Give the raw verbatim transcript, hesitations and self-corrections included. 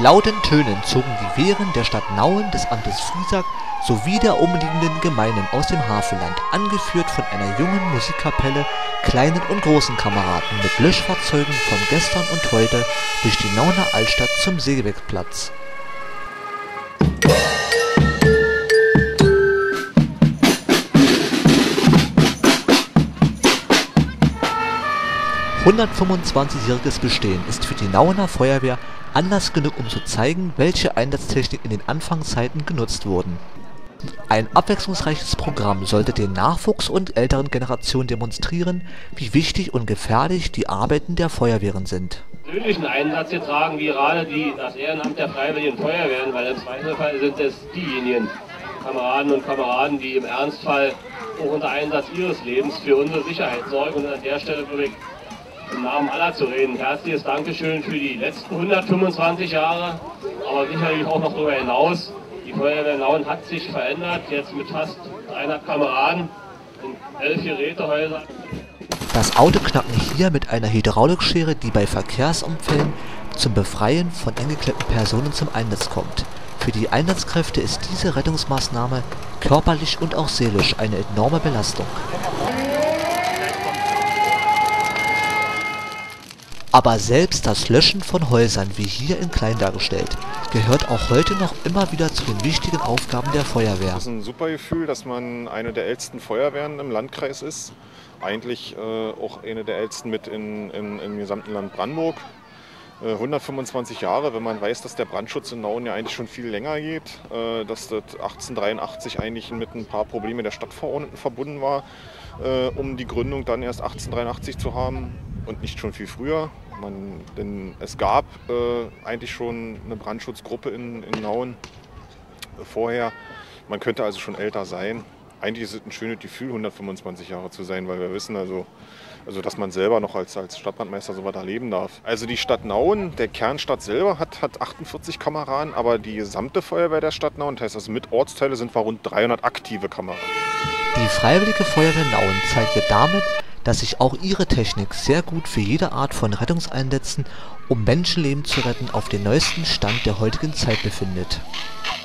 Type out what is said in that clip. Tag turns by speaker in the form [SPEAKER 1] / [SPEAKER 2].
[SPEAKER 1] lauten Tönen zogen die Wehren der Stadt Nauen, des Amtes Friesack sowie der umliegenden Gemeinden aus dem Havelland, angeführt von einer jungen Musikkapelle, kleinen und großen Kameraden mit Löschfahrzeugen von gestern und heute durch die Nauener Altstadt zum Seewegplatz. hundertfünfundzwanzigjähriges Bestehen ist für die Nauener Feuerwehr Anlass genug, um zu zeigen, welche Einsatztechnik in den Anfangszeiten genutzt wurden. Ein abwechslungsreiches Programm sollte den Nachwuchs und älteren Generationen demonstrieren, wie wichtig und gefährlich die Arbeiten der Feuerwehren sind.
[SPEAKER 2] Persönlichen Einsatz getragen, wie gerade die, das Ehrenamt der Freiwilligen Feuerwehren, weil im Zweifelsfall sind es diejenigen Kameraden und Kameraden, die im Ernstfall auch unter Einsatz ihres Lebens für unsere Sicherheit sorgen. Und an der Stelle würde ich im Namen aller zu reden. Herzliches Dankeschön für die letzten hundertfünfundzwanzig Jahre, aber sicherlich auch noch darüber hinaus. Die Feuerwehr Nauen hat sich verändert, jetzt mit fast dreihundert Kameraden in elf Gerätehäusern.
[SPEAKER 1] Das Autoknacken hier mit einer Hydraulikschere, die bei Verkehrsunfällen zum Befreien von eingeklemmten Personen zum Einsatz kommt. Für die Einsatzkräfte ist diese Rettungsmaßnahme körperlich und auch seelisch eine enorme Belastung. Aber selbst das Löschen von Häusern, wie hier in klein dargestellt, gehört auch heute noch immer wieder zu den wichtigen Aufgaben der Feuerwehr.
[SPEAKER 3] Es ist ein super Gefühl, dass man eine der ältesten Feuerwehren im Landkreis ist. Eigentlich äh, auch eine der ältesten mit in, in, im gesamten Land Brandenburg. Äh, hundertfünfundzwanzig Jahre, wenn man weiß, dass der Brandschutz in Nauen ja eigentlich schon viel länger geht. Äh, dass das achtzehnhundertdreiundachtzig eigentlich mit ein paar Problemen der Stadtverordneten verbunden war, äh, um die Gründung dann erst achtzehnhundertdreiundachtzig zu haben und nicht schon viel früher. Man, denn es gab äh, eigentlich schon eine Brandschutzgruppe in, in Nauen äh, vorher. Man könnte also schon älter sein. Eigentlich ist es ein schönes Gefühl, hundertfünfundzwanzig Jahre zu sein, weil wir wissen, also, also dass man selber noch als, als Stadtbrandmeister so was erleben darf. Also die Stadt Nauen, der Kernstadt selber, hat, hat achtundvierzig Kameraden, aber die gesamte Feuerwehr der Stadt Nauen, das heißt also mit Ortsteile, sind wir rund dreihundert aktive Kameraden.
[SPEAKER 1] Die Freiwillige Feuerwehr Nauen zeigte damit, dass sich auch ihre Technik sehr gut für jede Art von Rettungseinsätzen, um Menschenleben zu retten, auf dem neuesten Stand der heutigen Zeit befindet.